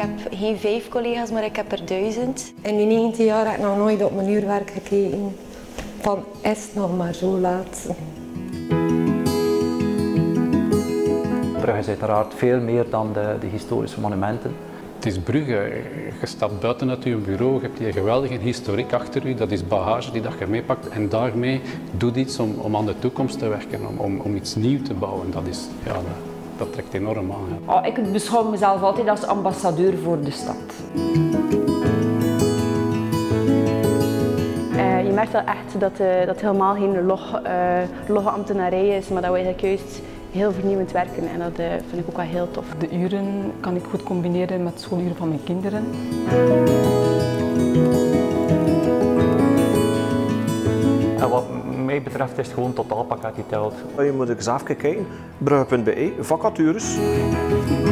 heb geen 5 collega's, maar ik heb er 1000. In die 19 jaar heb ik nog nooit op mijn uurwerk gekeken. Van is het nog maar zo laat. Brugge is uiteraard veel meer dan de historische monumenten. Het is Brugge. Je stapt buiten uit je bureau, je hebt die geweldige historiek achter je. Dat is bagage die dat je meepakt en daarmee doet iets om aan de toekomst te werken, om iets nieuws te bouwen. Dat trekt enorm aan. Ja. Ik beschouw mezelf altijd als ambassadeur voor de stad. Je merkt wel echt dat het helemaal geen logge ambtenarij is, maar dat we eigenlijk juist heel vernieuwend werken en dat vind ik ook wel heel tof. De uren kan ik goed combineren met schooluren van mijn kinderen. En wat mij betreft is het gewoon totaalpakket die telt. Je moet eens even kijken, brugge.be, vacatures.